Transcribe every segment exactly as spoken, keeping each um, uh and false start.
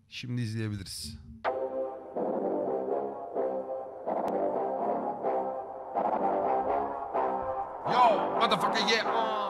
Şimdi izleyebiliriz. Yo, motherfucker, yeah on.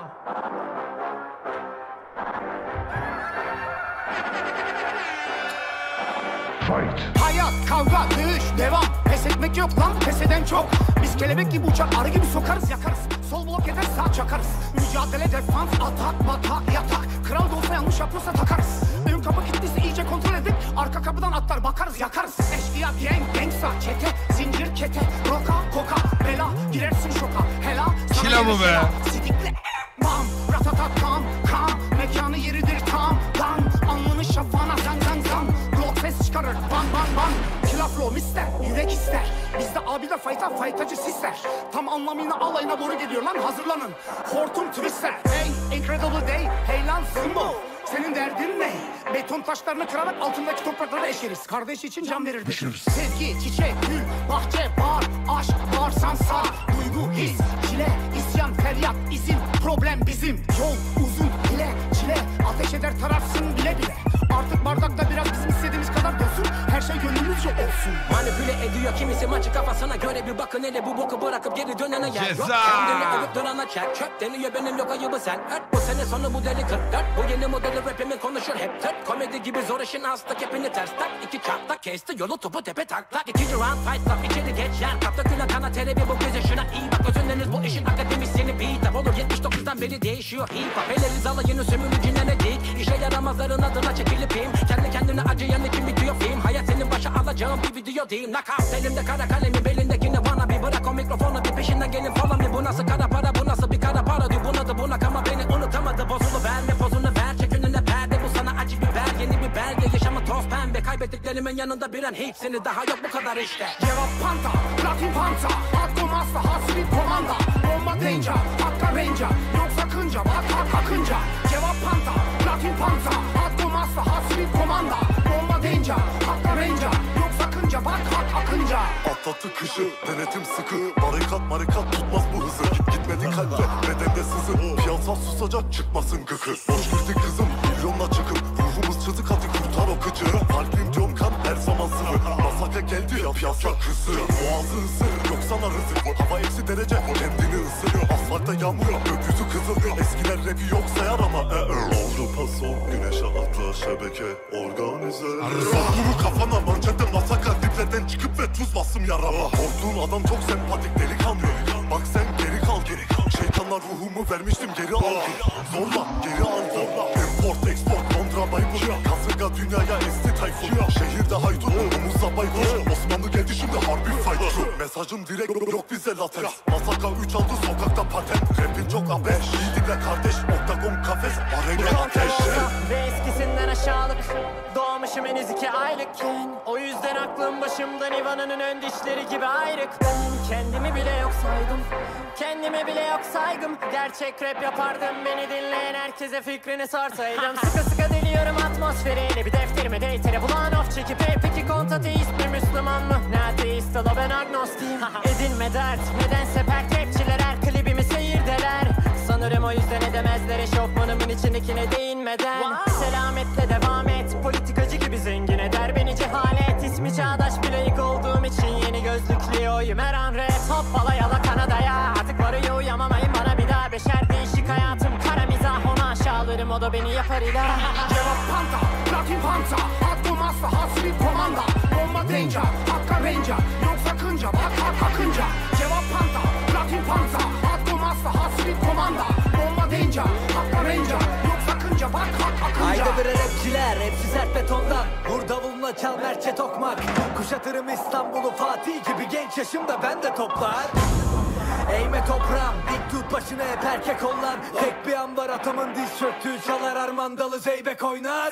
Fight. Hayat, kavga, dövüş, devam. Pes etmek yok lan, pes eden çok. Biz kelebek gibi uçar, arı gibi sokarız, yakarız. Sol blok eder, sağ çakarız. Mücadele, defans, atak, batak, yatak. Kral da olsa yanlış yapıyorsa takarız. Ön kapı kilitliyse iyice kontrol edip arka kapıdan atlar, bakarız, yakarız. Eşkıya, gang, gangsta, çete, zincir, kete, roka, koka, bela, girersin şoka, hela. Kila mı be? Sidikle, bam, ratatat, tam, kam. Mekanı yeridir tam, dan. Alnını şafağına, zang, zang, zang. Glock ses çıkarır, ban, ban, ban. Kilaflo ister, yürek ister. Bizde abi de fayta, faytacı sisler. Tam anlamıyla alayına doğru geliyor lan, hazırlanın. Hortum twister, hey, incredible day. Hey lan Simbo, senin derdin ne? Beton taşlarını kırarak altındaki toprakları eşeriz. Kardeş için can verirdik. Sevgi, çiçek, gül, bahçe, bar, aşk, bağırsan sağ. Duygu, his, çile, isyan, feryat, izin. Problem bizim, yol uzun, bile, çile. Ateş eder tararsın bile bile. Artık bardakta biraz bizim istediğimiz kadar dolsun. Her şey gönlümüzce olsun. Manipüle ediyor kimisi maçı kafasına göre. Bir bakın hele bu boku bırakıp geri dönene yer yok. Kendini övüp durana çek. Çöp deniyor benim yok ayıbı sen. Hört bu sene sonu bu deli kırk dört. Bu yeni modeli rapimin konuşur hep tırt. Komedi gibi zor işin hasta kepini ters tak. İki çarpta kesti yolu topu tepe tak tak. İkinci round fight club içeri geç yer. Kapta güne kana telebi bu gece şuna iyi bak. Özünleriniz bu işin akademisyeni beat up olur. yetmiş dokuzdan beri değişiyor hip hop. Eleriz alayını sömürücüne ne dik. İşe yaramazların adına çekilip im. Kendi kendine acıyan için bitiyor film. Hayat senin başa alacağın bir video değil. Knockout elimde kara kalemi belindekini bana bir bırak o mikrofonu bir peşinden gelin follow me. Bu nasıl kara para bu nasıl bir kara para diyor. Buna da bunak ama beni unutamadı. Bozulu verme pozunu ver çek önüne perde. Bu sana acı biber yeni bir belge. Yaşamı toz pembe kaybettiklerimin yanında bir an hepsini daha yok bu kadar işte. Cevap panta, platin panta. Hakkım asla hasbi komanda. Bomba danger, hakka ranger. Yok sakınca bak hak akınca. Cevap panta, platin panta. Hakkım asla hasbi komanda. Bomba danger, hakka ranger. Yok sakınca bak hak akınca. Atlattı kışı, denetim sıkı. Barikat marikat tutmaz bu hızı. Gitmedi kalbe, bedende sızı. Piyasa susacak çıkmasın gıkı. Boş girdi kızım, milyonla çıkıp. Ruhumuz çızık hadi kurtar o kıçı. Kalbim diyorum kan her zaman sıvı. Masaka geldi ya piyasa kızı. Boğazı ısır, yok sana rızık. Hava eksi derece, kendini ısırıyor. Asfalta yağmur, gökyüzü kızıl. Eskiler rapi yok sayar ama e -e. Oldu paso, güneşe atla şebeke organize. Sokuru kafana manşette masaka. Diplerden çıkıp ve tuz bastım yarama. Korktuğun adam çok sempatik delikanlı. Bak sen geri kal geri kal. Şeytanlar ruhumu vermiştim geri al. Zorla geri al zorla. Import export kontra baybur. Kasırga dünyaya esti tayfun. Şehirde haydut omuzla baykuş. Osmanlı geldi şimdi harbi fight. Mesajım direkt yok bize lateks. Masaka üç aldı sokakta patent. Rapin çok abeş. İyi dinle kardeş. Oktagon kafes. Arena ateş. Ve eskisinden aşağılık. Doğmuşum henüz iki aylıkken. O yüzden aklım başımdan Ivan'ın ön dişleri gibi ayrık. Ben kendimi bile yok saydım. Kendime bile yok saygım. Gerçek rap yapardım beni dinleyen herkese fikrini sorsaydım. Sıkı sıkı deliyorum atmosferiyle. Bir defterime deytere bulan of çekip hey, peki kontateist mi Müslüman mı? Ne ateist ola ben agnostiyim. Edinme dert nedense pert rapçiler her klibimi seyirdeler. Sanırım o yüzden edemezler eşofmanımın içindekine değinmeden. Selametle devam et politikacı gibi zengin eder beni cehalet. İsmi çağdaş bir layık olduğum için yeni gözlüklü oyum her an rap. Hoppala yala Kanada'ya artık varıyor uyamamayın bana bir daha. Beşer değişik hayatım kara mizah onu aşağılarım o da beni yapar ilah. Cevap panta, platin panta. Hakkım asla hasbi komanda. Bomba danger, hakka ranger. Yok sakınca bak hak akınca. Cevap panta, platin panta. Hakkım asla hasbi komanda. Bomba danger, hakka ranger. Yok sakınca bak hak akınca. Ayda bir rapçiler, hepsi sert betondan. Vur davuluna çal merçe tokmak. Kuşatırım İstanbul'u Fatih gibi genç yaşımda ben de toplar. Eğme toprağım, dik tut başına hep erkek kollar. Tek bir an var atamın diz çöktüğü çalar armandalı zeybek oynar.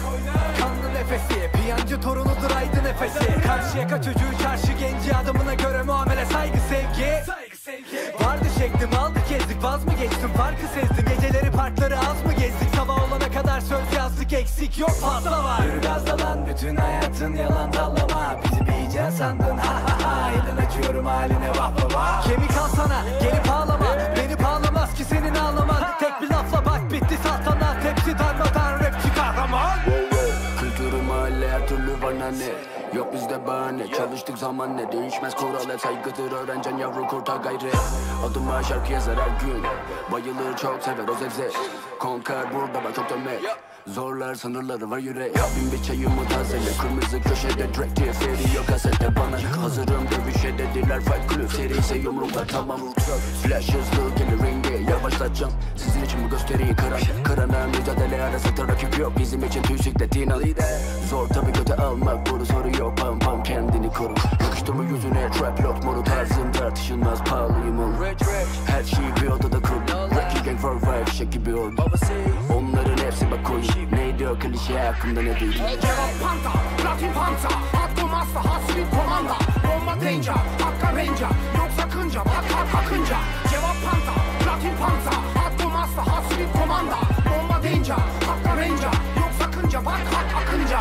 Kanlı nefesi, piyancı torunudur aydı nefesi. Karşıyaka çocuğu çarşı genci adamına göre muamele saygı sevgi. Vardı şeklim aldı gezdik vaz mı geçtim farkı sezdim. Geceleri parkları az mı gezdik sabah olana kadar söz yazdık eksik yok fazla var. Yürü gazla lan bütün hayatın yalan dallama. Bizi bir icat sandın ha ha ha. Elden açıyorum haline vah vah vah. Kemik al sana gelip ağlama. Beni bağlamaz ki senin ağlaman. Tek bir lafla bak bitti saltanat. Hepsi darmadan rapçi kahraman. Kültürü mahalle bana ne? Yok bizde bahane, çalıştık zaman ne? Değişmez kural hep saygıdır, öğrencen yavru kurtar gayret. Adıma şarkı yazar her gün, bayılır çok sever o zevzek. Konkar burada bak çok demek, zorlar sınırları var yürek. Bin bir çayımı tazele, kırmızı köşede track diye seri yok kasette bana. Hazırım dövüşe dediler fight club, seri ise yumruklar tamam. Flash hızlı gelir ringe, yavaşlatacağım sizin için bu gösteriyi kıran. Kırana mücadele arasında rakip yok, bizim için tüysiklet inan. Zor tabi göte almak, bunu soru yok, pam pam kendini koru. Yakıştırma yüzüne trap lock modu tarzım tartışılmaz, pahalıyım oğlum. Her şeyi bir odada kurdum, Rocky Gang for Five şek gibi oldu. Onların hepsi bak koyun, neydi o klişe hakkında ne duydun? Cevap panta, platin panta, Hakkı masla, hasbi komanda. Bomba danger, hakka ranger, yok sakınca, bak hak akınca. Cevap panta, platin panta, Hakkı masla, hasbi komanda. Bomba danger, hakka ranger, yok sakınca, bak hak akınca.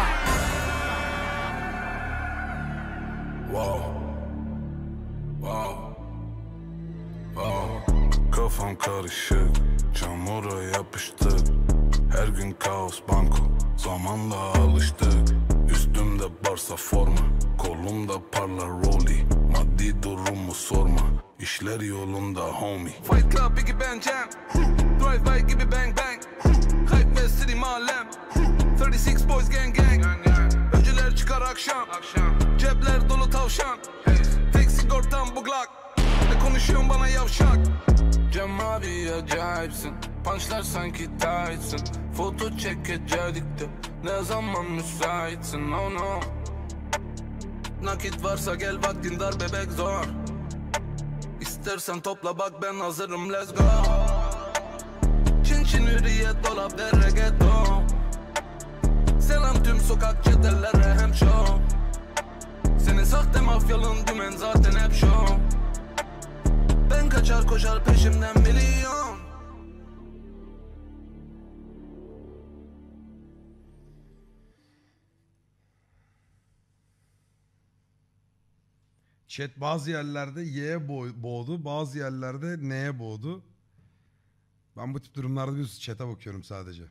Wow, wow, wow. Kafam karışık, çamura yapıştık. Her gün kaos banko, zamanla alıştık. Üstümde barsa forma, kolumda parlar rolly. Maddi durumu sorma, işler yolunda homie. Fight Club Biggie Ben Jam, Drive by gibi bang bang, Hype ve City Mahallem, otuz altı Boys Gang Gang. Öcüler çıkar akşam, cepler dolu tavşan. Tek sigortam bu Glock, ne konuşuyorsun bana yavşak? Cem abi acayipsin, punchlar sanki tightsın. Foto çekecektik de ne zaman müsaitsin, oh no. Nakit varsa gel vaktin dar bebek zor. İstersen topla bak ben hazırım let's go. Çin çin hürriyet dolap ve reggaeton. Selam tüm sokak çetellere hem show. Senin sahte mafyalın dümen zaten hep show. Ben kaçar koşar peşimden milyon. Chat bazı yerlerde Y'ye boğdu, bazı yerlerde N'ye boğdu. Ben bu tip durumlarda bir chat'e bakıyorum sadece.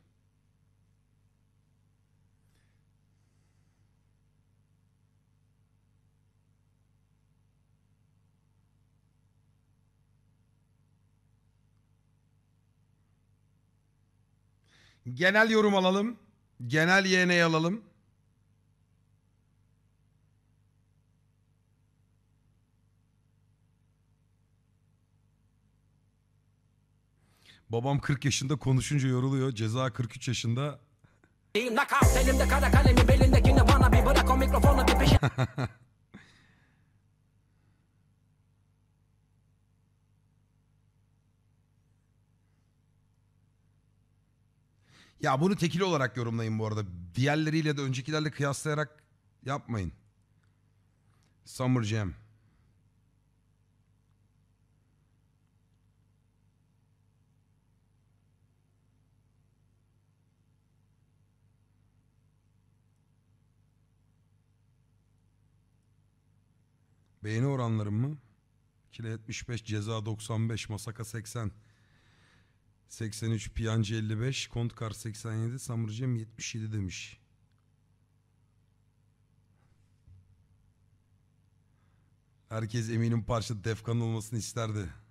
Genel yorum alalım. Genel Y N'yi alalım. Babam kırk yaşında konuşunca yoruluyor. Ceza kırk üç yaşında. Knockout, elimde kara kalemi, belinde yine bana bir bırak o mikrofonu bir peşe. Ya bunu tekil olarak yorumlayın bu arada. Diğerleriyle de öncekilerle kıyaslayarak yapmayın. Summer Jam. Beğeni oranlarım mı? Kile yetmiş beş, ceza doksan beş, Masaka seksen. seksen üç, Piyancı elli beş, Kontkar seksen yedi, Samurcem yetmiş yedi demiş. Herkes eminim parça Defkan olmasını isterdi.